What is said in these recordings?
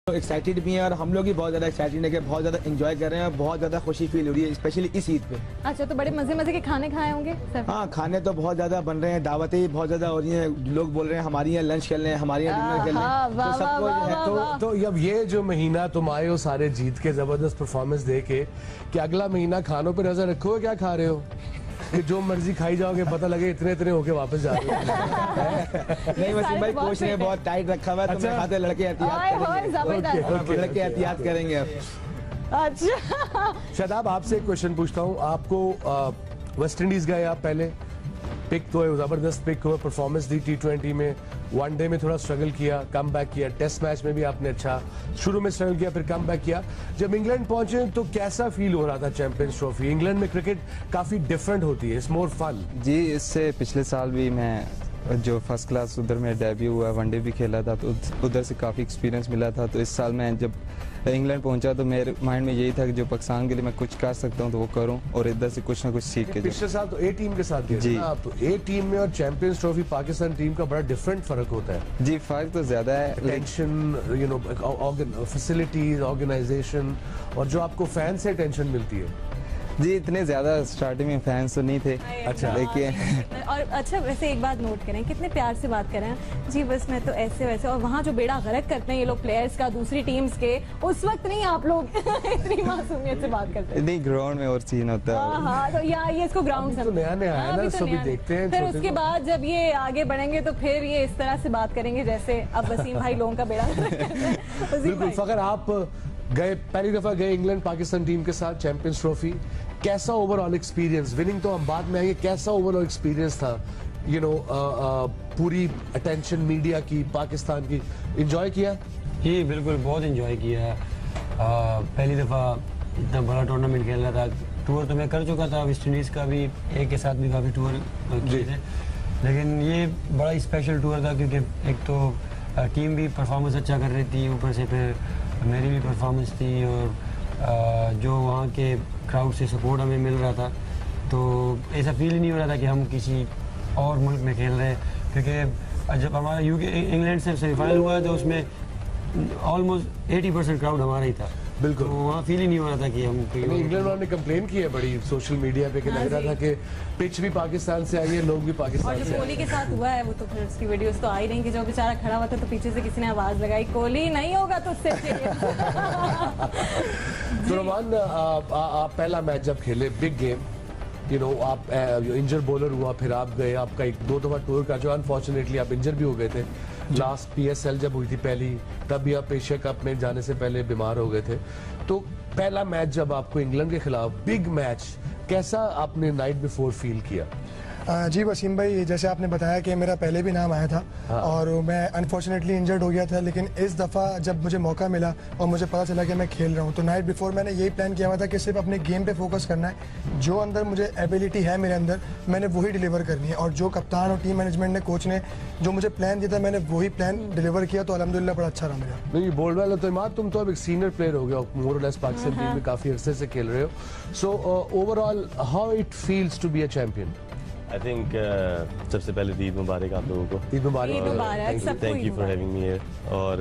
Excited भी हैं और हम लोग भी बहुत ज़्यादा एक्साइटेड है कि बहुत ज़्यादा एंजॉय कर रहे हैं और बहुत ज़्यादा खुशी फील हो रही है, स्पेशली इस ईद पे। अच्छा, तो बड़े मजे मजे के खाने खाए होंगे सर? हाँ, खाने तो बहुत ज़्यादा बन रहे हैं, दावतें भी बहुत ज़्यादा हो रही हैं, लोग बोल रहे हैं हमारी यहाँ लंच कर लें, हमारी यहाँ डिनर कर लें, तो सबको तो अब ये जो महीना तुम आए हो सारे जीत के जबरदस्त परफॉर्मेंस दे के, कि अगला महीना खानों पर नजर रखोगे, क्या खा रहे हो कि जो मर्जी खाई जाओगे, पता लगे इतने इतने होके वापस जा रहे हो? नहीं वसीम भाई, कोच ने बहुत टाइट रखा हुआ है, तो मैं खाते लड़के एहतियात करेंगे अब। अच्छा शादाब, आपसे एक क्वेश्चन पूछता हूँ। आपको वेस्ट इंडीज गए आप पहले, पिक तो है, जबरदस्त पिक हुआ, परफॉर्मेंस दी T20 में, वनडे में थोड़ा स्ट्रगल किया, कम बैक किया, टेस्ट मैच में भी आपने अच्छा शुरू में स्ट्रगल किया, फिर कम बैक किया। जब इंग्लैंड पहुंचे तो कैसा फील हो रहा था चैंपियंस ट्रॉफी? इंग्लैंड में क्रिकेट काफी डिफरेंट होती है, इट्स मोर फन। जी, इससे पिछले साल भी मैं जो फर्स्ट क्लास उधर में डेब्यू हुआ, वनडे भी खेला था, तो उधर से काफ़ी एक्सपीरियंस मिला था। तो इस साल मैं जब इंग्लैंड पहुंचा तो मेरे माइंड में यही था कि जो पाकिस्तान के लिए मैं कुछ कर सकता हूं तो वो करूं और इधर से कुछ ना कुछ सीख के। पिछले साल तो ए टीम के साथ गए ना आप, तो ए टीम में और चैंपियंस ट्रॉफी पाकिस्तान टीम का बड़ा डिफरेंट फर्क होता है। जी, फर्क तो ज्यादा है, tension, you know, facilities, organisation, और जो आपको फैन से टेंशन मिलती है। जी, इतने ज्यादा स्टार्टिंग में फैंस तो नहीं थे। अच्छा, लेकिन और अच्छा, वैसे एक बात नोट करें, कितने प्यार से बात कर रहे हैं जी, बस मैं तो ऐसे वैसे, और वहाँ जो बेड़ा गर्क करते हैं ये लोग प्लेयर्स का दूसरी टीम्स के, उस वक्त नहीं आप लोग इतनी मासूमियत से बात करते हैं। नहीं, ग्राउंड में और सीन होता है। हाँ, तो यहाँ ये इसको ग्राउंड तो नया नया है ना, सभी देखते हैं। फिर उसके बाद जब ये आगे बढ़ेंगे तो फिर ये इस तरह से बात करेंगे जैसे अब वसीम भाई लोगों का बेड़ा गर्क करते हैं। बिल्कुल। अगर आप गए, पहली दफा गए इंग्लैंड पाकिस्तान टीम के साथ चैंपियंस ट्रॉफी, कैसा ओवरऑल एक्सपीरियंस? विनिंग तो हम बाद में आएंगे, कैसा ओवरऑल एक्सपीरियंस था? यू नो, पूरी अटेंशन मीडिया की, पाकिस्तान की, एंजॉय किया? जी बिल्कुल, बहुत एंजॉय किया। पहली दफ़ा इतना बड़ा टूर्नामेंट खेल रहा था। टूर तो मैं कर चुका था वेस्ट इंडीज़ का भी, एक के साथ भी काफ़ी टूर किए थे, लेकिन ये बड़ा स्पेशल टूर था क्योंकि एक तो टीम भी परफॉर्मेंस अच्छा कर रही थी, ऊपर से फिर मेरी भी परफॉर्मेंस थी, और जो वहाँ के क्राउड से सपोर्ट हमें मिल रहा था, तो ऐसा फील ही नहीं हो रहा था कि हम किसी और मुल्क में खेल रहे हैं। क्योंकि जब हमारा इंग्लैंड से सेमीफाइनल हुआ तो उसमें ऑलमोस्ट 80% क्राउड हमारा ही था। बिल्कुल, तो वहाँ फील ही नहीं हो रहा था कि हम इंग्लैंड वालों ने कंप्लेन की है बड़ी सोशल मीडिया पे कि लग रहा था कि पिच भी पाकिस्तान से आई है, लोग भी पाकिस्तान से। और जो कोहली के साथ हुआ है वो तो फिर उसकी वीडियोस तो आई नहीं कि जो बेचारा खड़ा हुआ था तो पीछे से किसी ने आवाज लगाई, कोहली नहीं होगा तो उससे तो रोमान, आप पहला मैच जब खेले, बिग गेम, यू नो, आप इंजर बॉलर हुआ, फिर आप गए, आपका एक दो दफा टूर का जो अनफॉर्चुनेटली आप इंजर भी हो गए थे। लास्ट PSL जब हुई थी पहली, तब भी आप एशिया कप में जाने से पहले बीमार हो गए थे। तो पहला मैच जब आपको इंग्लैंड के खिलाफ बिग मैच, कैसा आपने नाइट बिफोर फील किया? जी वसीम भाई, जैसे आपने बताया कि मेरा पहले भी नाम आया था, हाँ। और मैं अनफॉर्चुनेटली इंजर्ड हो गया था, लेकिन इस दफ़ा जब मुझे मौका मिला और मुझे पता चला कि मैं खेल रहा हूँ, तो नाइट बिफोर मैंने यही प्लान किया हुआ था कि सिर्फ अपने गेम पे फोकस करना है। जो अंदर मुझे एबिलिटी है मेरे अंदर, मैंने वही डिलीवर करनी है, और जो कप्तान और टीम मैनेजमेंट ने, कोच ने जो मुझे प्लान दिया था, मैंने वही प्लान डिलीवर किया, तो अल्हम्दुलिल्लाह बड़ा अच्छा रहा मेरा। नहीं, बोल्ड वाला तो इमाद, तुम तो अब एक सीनियर प्लेयर हो गए, मोर और लेस पाकिस्तान टीम में काफ़ी अरसे से खेल रहे हो। So overall how it feels to be a champion? I think सबसे पहले ईद मुबारक आप लोगों को। ईद मुबारक, thank you for having me here. और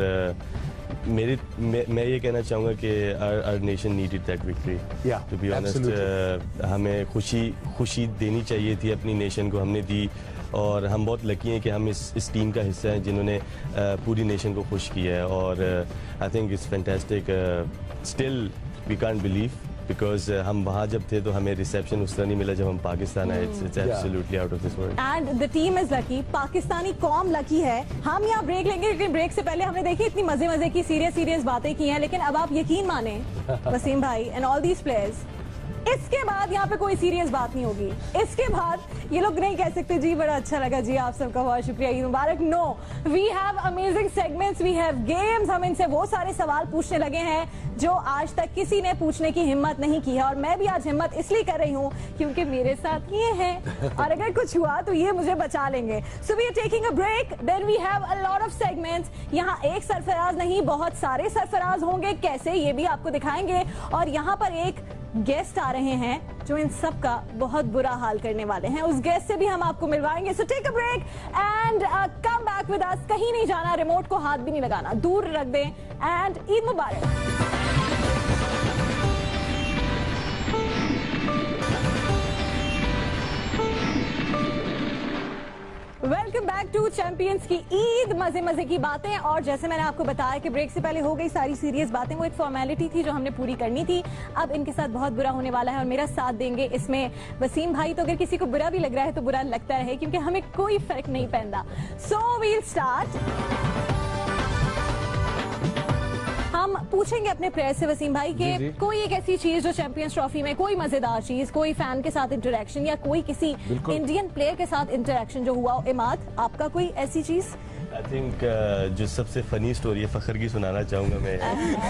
मैं ये कहना चाहूँगा कि our nation needed that victory, to be honest. हमें खुशी देनी चाहिए थी अपनी नेशन को, हमने दी, और हम बहुत लकी हैं कि हम इस टीम का हिस्सा हैं जिन्होंने पूरी नेशन को खुश किया है। और I think it's fantastic. Still we can't believe, because हम वहाँ जब थे तो हमें रिसेप्शन उस तरह नहीं मिला जब हम पाकिस्तान आए। It's absolutely out of this world. And the team is lucky, Pakistani कौम लकी है। हम यहाँ ब्रेक लेंगे, लेकिन ब्रेक से पहले हमने देखी इतनी मजे की सीरियस बातें की हैं, लेकिन अब आप यकीन माने वसीम भाई एंड ऑल दीज प्लेयर्स, इसके बाद यहाँ पे कोई सीरियस बात नहीं होगी। इसके बाद ये लोग नहीं कह सकते जी बड़ा अच्छा लगा जी, आप सबका बहुत शुक्रिया, ईद मुबारक। No, we have amazing segments, we have games. हम इनसे वो सारे सवाल पूछने लगे हैं जो आज तक किसी ने पूछने की हिम्मत नहीं की है, और मैं भी आज हिम्मत इसलिए कर रही हूँ क्योंकि मेरे साथ ये है, और अगर कुछ हुआ तो ये मुझे बचा लेंगे। So we are taking a break, then we have a lot of segments. यहाँ एक सरफराज नहीं, बहुत सारे सरफराज होंगे, कैसे ये भी आपको दिखाएंगे। और यहाँ पर एक गेस्ट आ रहे हैं जो इन सब का बहुत बुरा हाल करने वाले हैं। उस गेस्ट से भी हम आपको मिलवाएंगे। So take a break and come back with us. कहीं नहीं जाना, रिमोट को हाथ भी नहीं लगाना, दूर रख दें। एंड ईद मुबारक। वेलकम बैक टू चैंपियंस की ईद, मजे मजे की बातें। और जैसे मैंने आपको बताया कि ब्रेक से पहले हो गई सारी सीरियस बातें, वो एक फॉर्मेलिटी थी जो हमने पूरी करनी थी। अब इनके साथ बहुत बुरा होने वाला है और मेरा साथ देंगे इसमें वसीम भाई। तो अगर किसी को बुरा भी लग रहा है तो बुरा लगता रहे, क्योंकि हमें कोई फर्क नहीं पैंदा। So we'll start. हम पूछेंगे अपने प्लेयर से वसीम भाई कि कोई एक ऐसी चीज जो चैंपियंस ट्रॉफी में, कोई मजेदार चीज, कोई फैन के साथ इंटरेक्शन या कोई किसी इंडियन प्लेयर के साथ इंटरेक्शन जो हुआ। इमाद, आपका कोई ऐसी चीज? आई थिंक जो सबसे फनी स्टोरी है फखर की सुनाना चाहूंगा मैं।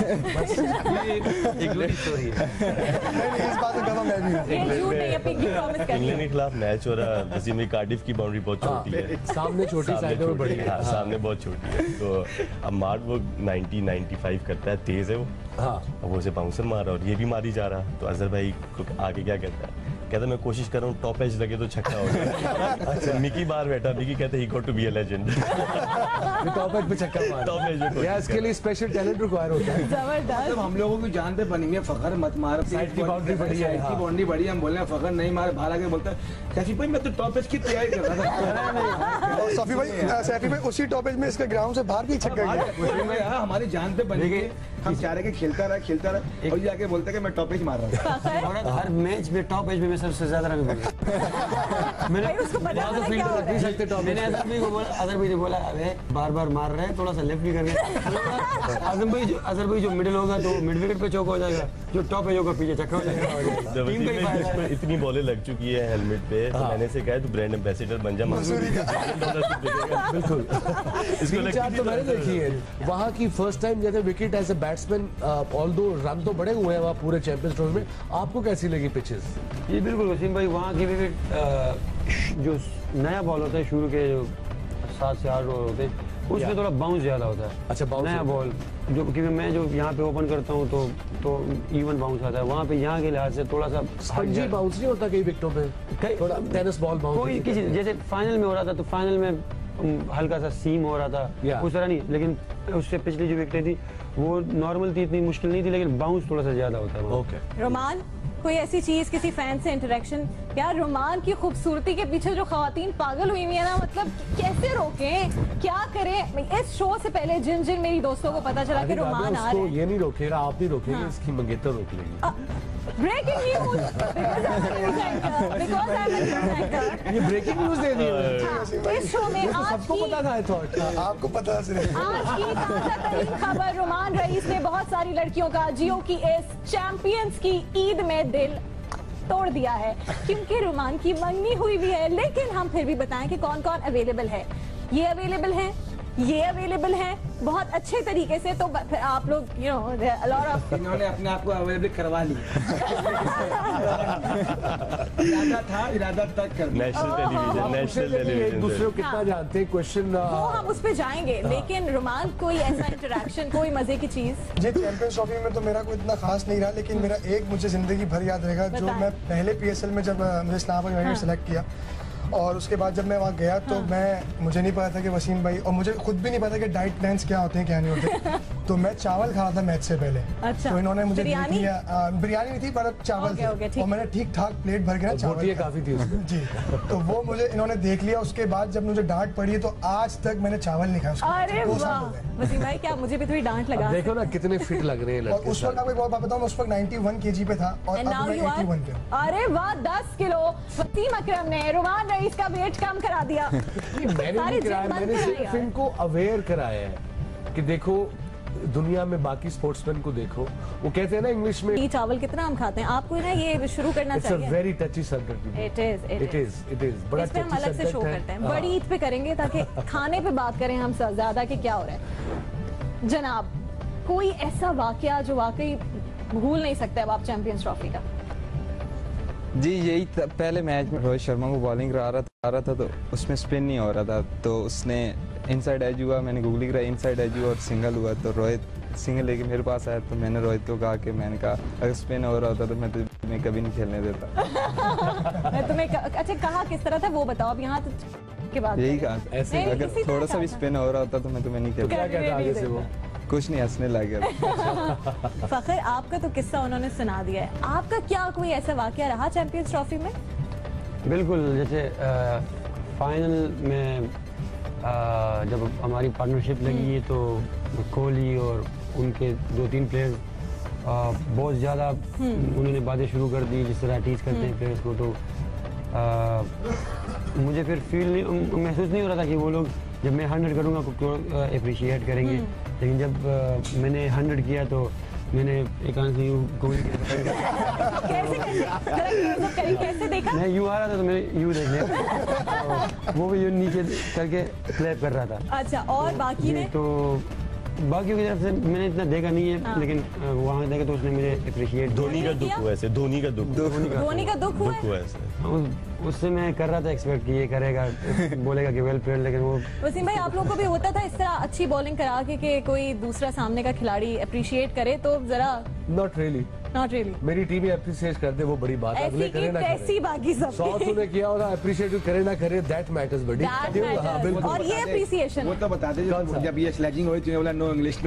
इंग्लैंड के खिलाफ मैच हो रहा, वसीम की कार्डिफ की बाउंड्री बहुत छोटी है, सामने छोटी साइड में बड़ी है, सामने बहुत छोटी है। तो अब मार्ट वो 90-95 करता है, तेज है वो। अब वो उसे बाउंसर मार रहा और ये भी मारी जा रहा। तो अजहर भाई आगे क्या कहता है, कहता मैं कोशिश कर रहा हूँ टॉप एज लगे तो छक्का हो गया। अच्छा, मिकी बाहर बैठा, मिकी कहता ही got to be a legend. Top edge पे छक्का मार, टॉप एज पे यार, इसके लिए स्पेशल टैलेंट रिक्वायर होता है। जबरदस्त। हम लोगों की जान पे बनी है, फखर मत मार, साइड की बाउंड्री बड़ी है, साइड की बाउंड्री बड़ी है, हम बोल रहे हैं फखर नहीं मार। बाहर आके बोलता है सैफी भाई मैं तो टॉप एज की तैयारी कर रहा था। सैफी भाई उसी टॉप एज में इसके ग्राउंड से बाहर भी छक्का गया। हमारी जान पे बनी है, हम चाह रहे कि खेलता रहा और जाके बोलते कि मैं टॉप एज मार रहा हूँ। हर मैच में टॉप एज में मैं सबसे ज्यादा रन मैंने उसको पता है क्या हो रहा है। मैंने अजहर भाई ने बोला अरे बार बार मार रहे हैं, थोड़ा सा लेफ्ट भी करने। अजहर भाई जो मिडिल होगा तो मिड विकेट पे चौका हो जाएगा, जो टॉप एज होगा पीछे छक्का हो जाएगा। इतनी बॉलें लग चुकी है हेलमेट पे, तो मैंने से कहा तू ब्रांड एम्बेसडर बन जा, बिल्कुल। तो मैंने देखी है वहाँ की फर्स्ट टाइम जैसे wicket edge a batsman, although run तो बड़े हुए हैं वहाँ पूरे चैंपियंस ट्रॉफी में। आपको कैसी लगी पिचेस? जी बिल्कुल वसीम भाई, वहाँ की विकेट जो नया बॉल होता है, शुरू के जो 7 से 8 बॉल होते हैं उसमें थोड़ा बाउंस ज्यादा होता है। अच्छा, नया बॉल जो, क्योंकि मैं जो यहाँ पे ओपन करता हूँ तो इवन बाउंस आता है, वहाँ पे यहाँ के लिहाज से थोड़ा सा स्पंजी बाउंस नहीं होता कई विकेटों पे, थोड़ा टेनिस बॉल बाउंस कोई किसी, जैसे फाइनल में हो रहा था तो फाइनल में हल्का सा सीम हो रहा था, उस तरह नहीं। लेकिन उससे पिछली जो विकेटें थी वो नॉर्मल थी, इतनी मुश्किल नहीं थी, लेकिन बाउंस थोड़ा सा ज्यादा होता है। ओके। रोमान, कोई ऐसी चीज किसी फैन से इंटरेक्शन? यार रोमान की खूबसूरती के पीछे जो खवातीन पागल हुई है ना, मतलब कैसे रोकें, क्या करें? इस शो से पहले जिन जिन मेरी दोस्तों को पता चला कि रोमान आ रहे हैं, ये नहीं रोकेगा, आप नहीं रोकेंगे, इसकी मंगेतर रोक लेंगे। ब्रेकिंग न्यूज, ये ब्रेकिंग न्यूज दे दी है इस शो में। सबको पता था, आपको पता सिर्फ आज की ताजा तरीन खबर, रोमान रईस ने बहुत सारी लड़कियों का जियो की इस चैंपियंस की ईद में दिल तोड़ दिया है, क्योंकि रोमान की मंगनी हुई भी है। लेकिन हम फिर भी बताएं कि कौन कौन अवेलेबल है। ये अवेलेबल है, ये अवेलेबल है बहुत अच्छे तरीके से। तो आप लोग लॉट ऑफ इन्होंने अपने आप को अवेलेबल करवा लिया। इरादा तक कर नेशनल टेलीविजन एक दूसरे को कितना जानते हैं, क्वेश्चन वो हम उस पे जाएंगे। लेकिन रोमान, कोई ऐसा इंटरेक्शन, कोई मजे की चीज? जी चैंपियंस ट्रॉफी में तो मेरा कोई इतना खास नहीं रहा, लेकिन मेरा एक मुझे जिंदगी भर याद रहेगा। जो मैं पहले PSL में जब मुझे इस्लामाबाद में सेलेक्ट किया और उसके बाद जब मैं वहाँ गया तो मुझे नहीं पता था कि वसीम भाई, और मुझे खुद भी नहीं पता कि डाइट प्लान्स क्या होते हैं क्या नहीं होते। तो मैं चावल खा रहा था मैच से पहले। अच्छा। तो इन्होंने मुझे बिरयानी नहीं थी पर चावल थे, और मैंने ठीक ठाक प्लेट भर के ना चावल काफी थी उसमें। जी, तो वो मुझे इन्होंने देख लिया। उसके बाद जब मुझे डांट पड़ी तो आज तक मैंने चावल नहीं खाया। अरे वाह वसीम भाई, क्या मुझे भी थोड़ी डांट लगा? देखो ना कितने फिट लग रहे हैं लड़के। और उस वक्त आपको एक बात बताऊं, उस वक्त 91 kg पे था और अब मैं 81 पे। अरे वाह, 10 किलो वसीम अकरम ने रोमान रईस का वेट कम करा दिया। मैंने नहीं कराया, मैंने सिर्फ इनको अवेयर कराया है कि देखो दुनिया में बाकी स्पोर्ट्समैन को देखो। वो कहते हैं ना इंग्लिश में, ये चावल कितना हम खाते हैं, आपको ना ये शुरू करना चाहिए। It's a very touchy subject. It is बड़ा इस पे हम अलग से शो करते हैं, बड़ी ईद पे करेंगे ताकि खाने पे बात करें हम ज्यादा कि क्या हो रहा है। जनाब, कोई ऐसा वाकया जो वाकई भूल नहीं सकते अब आप चैंपियंस ट्रॉफी का? जी यही पहले मैच में रोहित शर्मा को बॉलिंग आ रहा था तो उसमें स्पिन नहीं हो रहा था, तो उसने इनसाइड एज हुआ, मैंने गूगली कराई, इनसाइड एज हुआ और सिंगल हुआ। तो रोहित सिंगल लेके मेरे पास आया तो मैंने रोहित को कहा कि मैंने कहा अगर स्पिन हो रहा होता तो मैं मैं कभी नहीं खेलने देता। मैं तुम्हें अच्छा कहा किस तरह था वो बताओ अब यहाँ तो के बाद यही कहा ऐसे नहीं, अगर किसी तरह थोड़ा सा भी कहा था। स्पिन हो रहा होता तो मैं तुम्हें नहीं खेलता। क्या कहता आगे से वो? कुछ नहीं, हंसने लग गया। फखर आपका तो किस्सा उन्होंने सुना दिया है, आपका क्या कोई ऐसा वाकया रहा चैंपियंस ट्रॉफी में? बिल्कुल, जैसे फाइनल में जब हमारी पार्टनरशिप लगी है तो कोहली और उनके 2-3 प्लेयर्स बहुत ज़्यादा उन्होंने बातें शुरू कर दी जिस तरह टीच करते हैं प्लेयर्स को। तो मुझे फिर महसूस नहीं हो रहा था कि वो लोग जब मैं 100 करूँगा तो अप्रिशिएट करेंगे, लेकिन जब मैंने 100 किया तो मैंने एक आंख से यूँ गोली कैसे देखा? मैं यूँ आ रहा था तो मैं यूँ देख लिया, वो भी यूँ नीचे करके क्लैप कर रहा था। अच्छा, और बाकी ने? तो बाकियों की तरफ से मैंने इतना देखा नहीं है, लेकिन वहाँ देखा तो उसने मुझे अप्रिशिएट। धोनी का दुख हुआ ऐसे, धोनी का दुख हुआ है? ऐसे। उससे मैं कर रहा था एक्सपेक्ट कि ये करेगा, बोलेगा कि वेल प्लेड, लेकिन वो वसीम भाई आप लोगों को भी होता था इस तरह अच्छी बॉलिंग करा के कि कोई दूसरा सामने का खिलाड़ी अप्रिशिएट करे तो जरा? Not really. मेरी टीम ही अप्रिशिएट कर दे वो बड़ी बात है, अगले करे ना करे। बाकी सब 100 तूने किया होगा, अप्रिशिएट करे ना करे, दैट मैटर्स बड़ी। हाँ, बिल्कुल। और ये अप्रिसिएशन वो तो बता दे जब ये स्लेजिंग हुई तूने बोला नो इंग्लिश।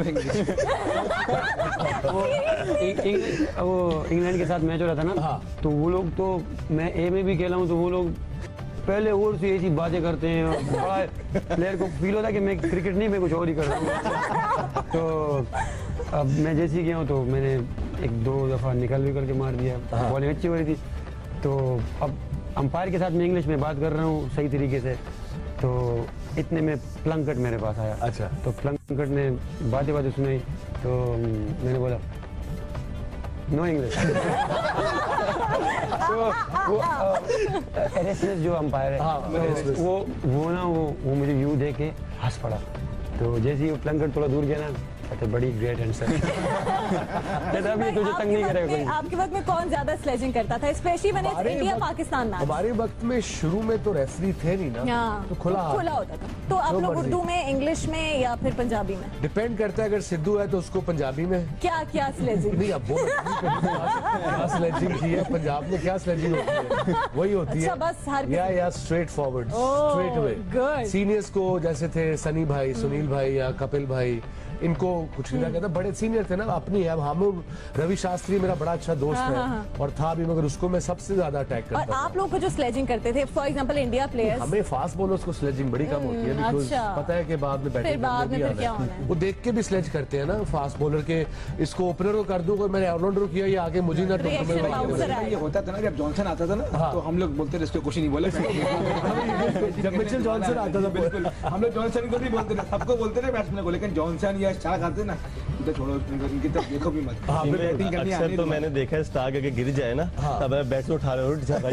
वो इंग्लैंड के साथ मैच हो रहा था ना, तो वो लोग तो मैं ए में भी खेला हूँ तो वो लोग पहले ओवर से ऐसी बातें करते हैं और बड़ा प्लेयर को फील होता है कि मैं क्रिकेट नहीं मैं कुछ और ही कर रहा हूँ। तो अब मैं जैसे ही गया हूँ तो मैंने 1-2 दफ़ा निकल भी करके मार दिया, बॉलिंग अच्छी हो रही थी। तो अब अंपायर के साथ मैं इंग्लिश में बात कर रहा हूँ सही तरीके से, तो इतने में प्लंकट मेरे पास आया। अच्छा। तो प्लंकट ने बातें सुनाई तो मैंने बोला नो इंग्लिश। तो वो एरेसनेस जो अंपायर है वो मुझे यूँ देख के हंस पड़ा। तो जैसे ही वो प्लंकट थोड़ा दूर गया ना, तो बड़ी ग्रेट आंसर। अभी तुझे तंग नहीं करेगा कोई। आपके वक्त में कौन ज्यादा स्लेजिंग करता था, स्पेशली मैंने इंडिया पाकिस्तान मैच? हमारे वक्त में शुरू में तो रेफरी थे नहीं ना, तो खुला होता था। तो आप लोग उर्दू में, इंग्लिश में या फिर पंजाबी में? डिपेंड करता है, अगर सिद्धू है तो उसको पंजाबी में। क्या स्लेजिंग? नहीं, अब क्या स्लेजिंग की है पंजाब में, क्या स्लेजिंग होती है वही होती है बस हर या straight forward, straight away. Seniors को जैसे थे सनी भाई, सुनील भाई या कपिल भाई, इनको कुछ नहीं कहता, बड़े सीनियर थे ना अपनी। अब हम रवि शास्त्री मेरा बड़ा अच्छा दोस्त है और था भी, मगर उसको मैं सबसे ज्यादा अटैक करता था। और आप लोग को जो स्लेजिंग करते थे, फॉर एग्जांपल इंडिया प्लेयर्स, हमें फास्ट बॉलर्स को स्लेजिंग बड़ी कम होती है, बिकॉज़ पता है कि बाद में बैटिंग करने है, वो देख के भी स्लेज करते हैं ना फास्ट बॉलर के। इसको ओपनर को कर दूं, मैंने ऑलराउंडर किया, ये आगे मुझे ना ये होता था ना जब जॉनसन आता था ना, तो हम लोग बोलते थे इसको कुछ नहीं बोले। जब मिचेल जॉनसन आता था बिल्कुल हम लोग जॉनसन को नहीं बोलते थे, सबको बोलते थे बैट्समैन को, लेकिन जॉनसन या स्टार्क आते ना तो छोड़ो, इनकी तरफ देखो भी मत। अक्सर तो मैंने देखा है स्टार्क अगर गिर जाए ना, तब बैट से उठा रहे हो भाई,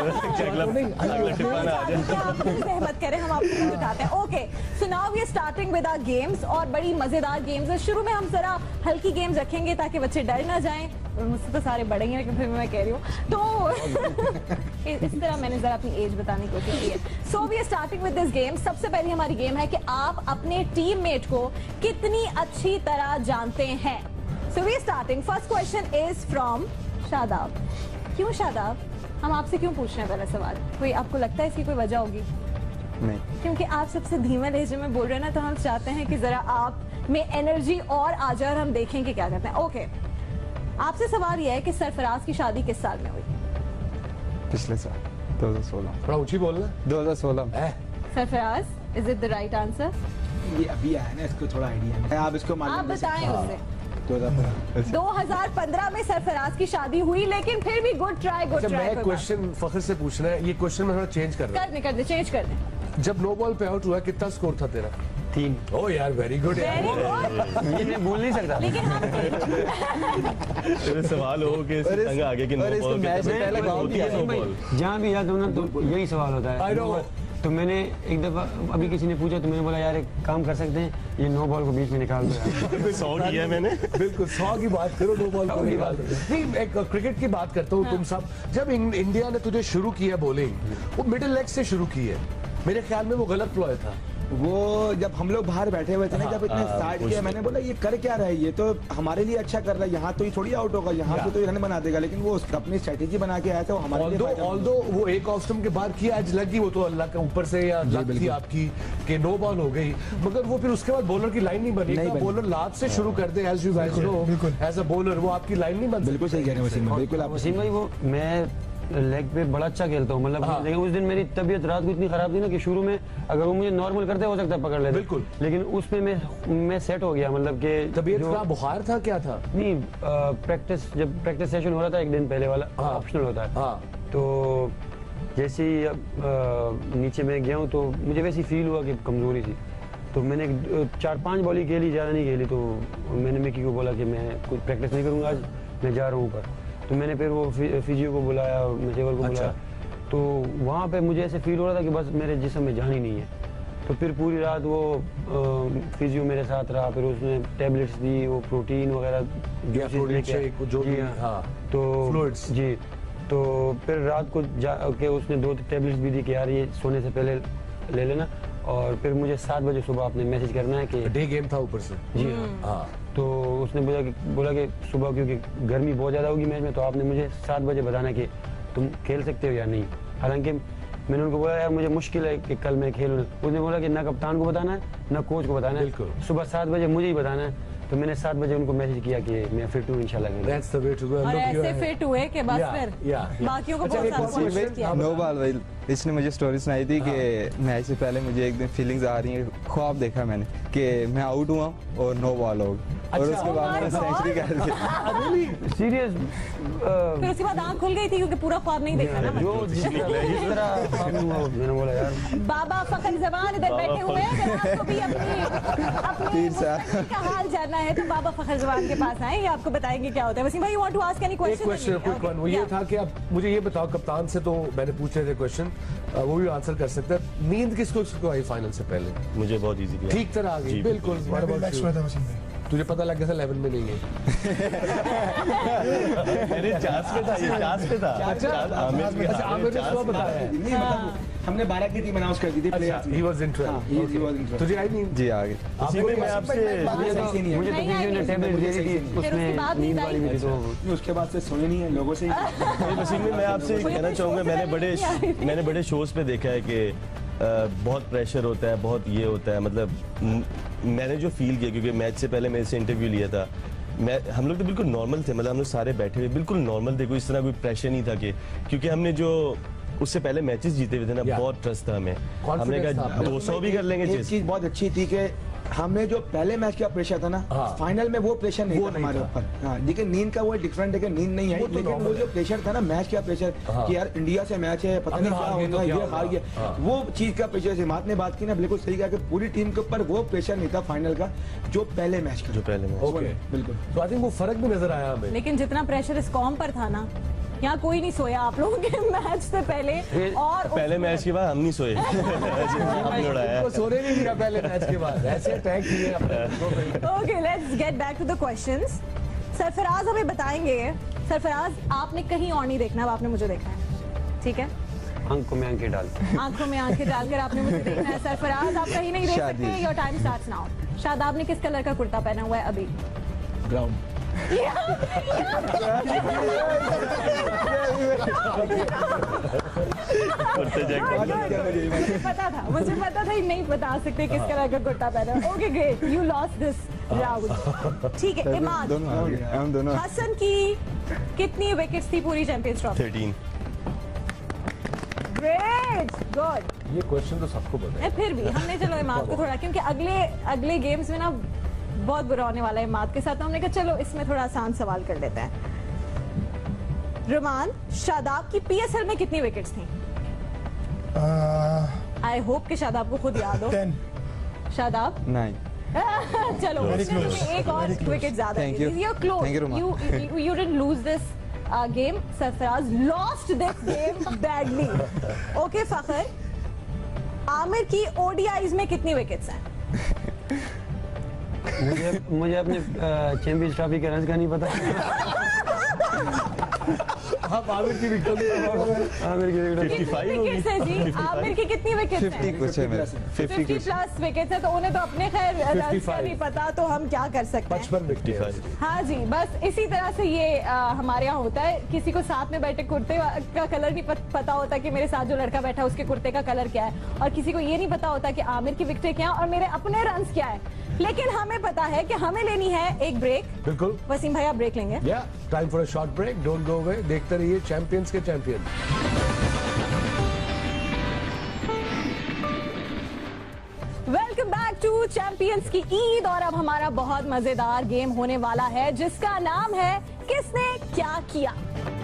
सहमत करें, हम आपको उठाते हैं। Okay, so now we are starting with our games, और बड़ी मजेदार गेम्स है। शुरू में हम जरा हल्की गेम्स रखेंगे ताकि बच्चे डर ना जाएं। मुझसे तो सारे बड़े ही हैं, लेकिन फिर मैं कह रही हूँ तो इस तरह मैंने जरा अपनी एज बताने की कोशिश की है। So we are starting with this game. सबसे पहली हमारी गेम है कि आप अपने टीममेट को कितनी अच्छी तरह जानते हैं। So we are starting. First question is from Shadab. क्यों शादाब, हम आपसे क्यों पूछ रहे हैं पहला सवाल? कोई आपको लगता है इसकी कोई वजह होगी? नहीं, क्योंकि आप सबसे धीमे लहजे में बोल रहे हैं ना, तो हम चाहते हैं कि जरा आप में एनर्जी और आ जाए और हम देखें कि क्या करते हैं। ओके, आपसे सवाल यह है कि सरफराज की शादी किस साल में हुई? पिछले साल 2016। थोड़ा ऊंची बोलना। 2016। Sarfaraz, is it the right answer? ये अभी आया ना, इसको थोड़ा आइडिया है, आप इसको आप बताएं उसे। 2015 में सरफराज की शादी हुई, लेकिन फिर भी गुड ट्राई, गुड ट्राई। मैं क्वेश्चन फखर से पूछना है, ये क्वेश्चन मैं थोड़ा चेंज कर रहा हूं। कर दे, चेंज कर दे। जब नो बॉल पे आउट हुआ कितना स्कोर था तेरा? 3। ओ यार, वेरी गुड यार, ये मैं बोल नहीं सकता, लेकिन हम तेरे सवाल हो कि तंग आगे कि नो बॉल मैच में पहले गांव भी नो बॉल जहाँ भी जाता हूँ ना तो यही सवाल होता है। तो मैंने एक दफा अभी किसी ने पूछा तो मैंने बोला यार एक काम कर सकते हैं, ये नो बॉल को बीच में निकाल दो यार। 100 किया मैंने। बिल्कुल 100 की बात करो, नो बॉल को निकाल दो। नहीं, एक क्रिकेट की बात करता हूँ। तुम सब जब इंडिया ने तुझे शुरू किया बॉलिंग, वो मिडिल लेग से शुरू की है। मेरे ख्याल में वो गलत प्लॉय था। वो जब हम लोग बाहर बैठे हुए थे ना, जब इतने स्टार्ट किया, मैंने बोला ये कर क्या रहा है, ये तो हमारे लिए अच्छा कर रहा है, यहाँ तो ये थोड़ी आउट होगा, यहाँ से तो ये रन बना देगा, लेकिन वो अपनी स्ट्रेटेजी बना के आया था, वो हमारे लिए ऑल्दो वो एक ऑफ स्टंप के बाद किया, आज लगी, वो तो अल्लाह के ऊपर से या लग थी आपकी कि नो बॉल हो गई, मगर वो फिर उसके बाद बॉलर की लाइन नहीं बनी, बॉलर लास्ट से शुरू कर दे, as you guys know, as a bowler वो आपकी लाइन नहीं बन। बिल्कुल सही कह रहे हैं वसीम, बिल्कुल वसीम भाई, वो मैं लेग पे बड़ा अच्छा खेलता हूँ, मतलब लेकिन उस दिन मेरी तबीयत रात को इतनी खराब थी ना कि शुरू में अगर वो मुझे नॉर्मल करते हो सकता है पकड़ लेते, बिल्कुल, लेकिन उसमें मैं सेट हो गया, मतलब कि तबीयत खराब, बुखार था, क्या था? नहीं, जब प्रैक्टिस सेशन हो रहा था एक दिन पहले वाला, ऑप्शनल होता है, तो जैसे ही नीचे में गया हूँ तो मुझे वैसे फील हुआ कि कमजोरी थी, तो मैंने 4-5 बॉल ही खेली, ज़्यादा नहीं खेली, तो मैंने मिकी को बोला कि मैं कुछ प्रैक्टिस नहीं करूँगा आज, मैं जा रहा हूँ ऊपर। तो मैंने फिर वो फिजियो को बुलाया, मेसेवर को बुलाया, तो वहाँ पे मुझे ऐसे फील हो रहा था कि बस मेरे जिस्म में जान ही नहीं है। तो फिर पूरी रात वो फिजियो मेरे साथ रहा, फिर उसने टैबलेट्स दी, वो प्रोटीन वगैरह जो भी, तो फ्लूइड्स जी, तो फिर रात को जाके उसने 2 टैबलेट्स भी दी कि यार ये सोने से पहले ले लेना, और फिर मुझे 7 बजे सुबह आपने मैसेज करना है कि डे गेम था ऊपर से। जी हाँ, तो उसने बोला कि सुबह क्योंकि गर्मी बहुत ज़्यादा होगी मैच में, तो आपने मुझे 7 बजे बताना कि तुम खेल सकते हो या नहीं। हालांकि मैंने उनको बोला यार मुझे मुश्किल है कि कल मैं खेलूँ, उसने बोला कि ना कप्तान को बताना है ना कोच को बताना है, सुबह 7 बजे मुझे ही बताना है। तो मैंने 7 बजे उनको मैसेज किया कि मैं फिट हूँ इंशाल्लाह। That's the way to go. और ऐसे फिट हुए कि बस फिर बाकियों को बहुत सारा किया। नो बॉल भाई, इसने मुझे स्टोरी सुनाई थी कि मैच से पहले मुझे एक दिन फीलिंग्स आ रही है, ख्वाब देखा मैंने कि मैं आउट हुआ और नो बॉल हो, और उसके बाद मैंने सेंचुरी कर दी। सीरियस? फिर उसके बाद आंख खुल गई थी क्योंकि पूरा ख्वाब नहीं देखा ना। जो जिस तरह मैंने बोला यार बाबा फखर जबान इधर बैठे हुए हैं, अगर आपको भी अपनी का हाल जानना है तो बाबा फखर जबान के पास आए, ये आपको बताएंगे क्या होता है। वसीम भाई, you want to ask any question? एक क्वेश्चन क्विक वन, वो ये था कि अब मुझे ये बताओ, कप्तान से तो मैंने पूछ रहे थे क्वेश्चन, वो भी आंसर कर सकते हैं। नींद किसको आई फाइनल से पहले? मुझे बहुत इजी थी, ठीक तरह आ गई, बिल्कुल। तुझे पता लग गया था 11 में नहीं है? मेरे चांस पे था, ये चांस पे था। आमिर ने सुबह बताया है, हमने 12 की टीम अनाउंस कर दी थी। He was interested. तुझे आई नहीं? जी आ गई। मैं आपसे मुझे तो किसी ने टैबलेट दे दी थी, उसमें नींद वाली भी थी, तो उसके बाद से सोए नहीं है लोगों से। वसीम में मैं आपसे कहना चाहूँगा, मैंने बड़े शोज पे देखा है कि बहुत प्रेशर होता है, बहुत ये होता है, मतलब मैंने जो फील किया, क्योंकि मैच से पहले मेरे से इंटरव्यू लिया था, हम लोग तो बिल्कुल नॉर्मल थे, मतलब हम लोग सारे बैठे हुए बिल्कुल नॉर्मल थे, कोई इस तरह कोई प्रेशर नहीं था कि, क्योंकि हमने जो उससे पहले मैचेस जीते हुए थे ना, बहुत ट्रस्ट था हमें, हमने कहा 200 भी कर लेंगे। एक चीज बहुत अच्छी थी कि हमें जो पहले मैच का प्रेशर था ना, फाइनल में वो प्रेशर नहीं था हमारे ऊपर। हाँ, लेकिन नींद का वो डिफरेंट है कि नींद नहीं है, लेकिन वो जो प्रेशर था ना मैच का प्रेशर कि यार इंडिया से मैच है, पता नहीं क्या होगा, ये हार गया, वो चीज का प्रेशर से मात ने बात की ना, बिल्कुल सही कहा कि पूरी टीम के ऊपर वो प्रेशर नहीं था फाइनल का जो पहले मैच का, जो पहले मैच। बिल्कुल, तो आई थिंक वो फर्क भी नजर आया हमें। लेकिन जितना प्रेशर इस कॉम पर था ना, यहाँ कोई नहीं सोया आप लोगों के मैच से पहले, और पहले मैच के बाद हम नहीं सोए। सोने नहीं दिया पहले मैच के बाद, ऐसे अटैक किए अपने। Okay, let's get back to the questions. Sarfaraz हमें बताएंगे, सरफराज आपने कहीं और नहीं देखना, अब आपने मुझे देखना है, ठीक है? आंखों में आंखें डाल, आंखों में आंखें डालकर आपने मुझे देखना है। सरफराज आप कहीं नहीं देख सकते, your time starts now. Shadab ने किस कलर का कुर्ता पहना हुआ है अभी? ग्राउंड। मुझे पता था नहीं बता सकते किस कलर का कुर्ता पहना। Okay great, you lost this round. ठीक है, इमाद, हम दोनों। हसन की कितनी विकेट्स थी पूरी चैंपियंस ट्रॉफी? 13। Great, good. ये क्वेश्चन तो सबको पता है, फिर भी हमने चलो इमाद को थोड़ा, क्योंकि अगले गेम्स में ना बहुत बुरा होने वाला है इमाद के साथ, तो हमने कहा चलो इसमें थोड़ा आसान सवाल कर लेते हैं। रुमान, शादाब की पीएसएल में कितनी विकेट्स थी? आई होप कि शादाब को खुद याद हो। 10। शादाब? 9। चलो उसने एक और विकेट ज्यादा दी। You're close. You didn't lose this game. Sarfaraz lost this game badly. Okay फखर, आमिर की ओडीआईज में कितनी विकेट्स हैं? मुझे अपने चैंपियंस ट्रॉफी के रन का नहीं पता। आप आमिर की विकेट विकेट्स है जी, आमिर की कितनी विकेट्स हैं? 50 कुछ है मेरे, 50 प्लस विकेट्स है, तो उन्हें तो अपने खैर रन्स का नहीं पता, तो हम क्या कर सकते हैं। 55 विकेट। हाँ जी, बस इसी तरह से ये हमारे यहाँ होता है। किसी को साथ में बैठे कुर्ते का कलर नहीं पता होता कि मेरे साथ जो लड़का बैठा है उसके कुर्ते का कलर क्या है, और किसी को ये नहीं पता होता कि आमिर की विकेटें क्या और मेरे अपने रन्स क्या है। लेकिन हमें पता है कि हमें लेनी है एक ब्रेक। बिल्कुल वसीम भाई, आप ब्रेक लेंगे? Time for a short break, don't go away, देखते रहिए चैंपियंस के champion. Welcome back to champions की ईद, और अब हमारा बहुत मजेदार गेम होने वाला है जिसका नाम है किसने क्या किया।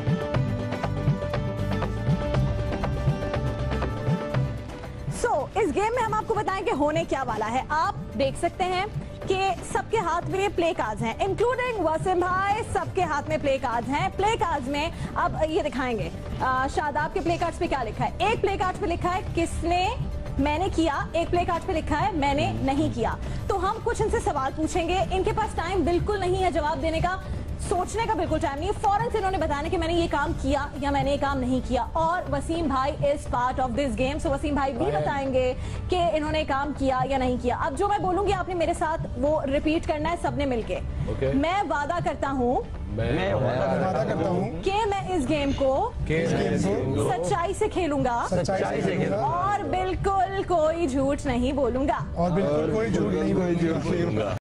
इस गेम में हम आपको बताएं कि होने क्या वाला है। आप देख सकते हैं कि सबके हाथ में प्ले कार्ड्स हैं, इंक्लूडिंग वसीम भाई, सबके हाथ में प्ले कार्ड्स हैं। प्ले कार्ड्स में अब ये दिखाएंगे शादाब के प्ले कार्ड्स पे क्या लिखा है। एक प्ले कार्ड पे लिखा है किसने मैंने किया, एक प्ले कार्ड पे लिखा है मैंने नहीं किया। तो हम कुछ इनसे सवाल पूछेंगे, इनके पास टाइम बिल्कुल नहीं है जवाब देने का, सोचने का बिल्कुल टाइम नहीं है। फौरन से इन्होंने बताना कि मैंने ये काम किया या मैंने ये काम नहीं किया। और वसीम भाई is part of this game, so Wasim भाई भी बताएंगे कि इन्होंने काम किया या नहीं किया। अब जो मैं बोलूंगी आपने मेरे साथ वो रिपीट करना है सबने मिलके। मैं वादा करता हूँ कि मैं इस गेम को सच्चाई से खेलूंगा और बिल्कुल कोई झूठ नहीं बोलूंगा। और बिल्कुल कोई झूठ नहीं बोलूंगा।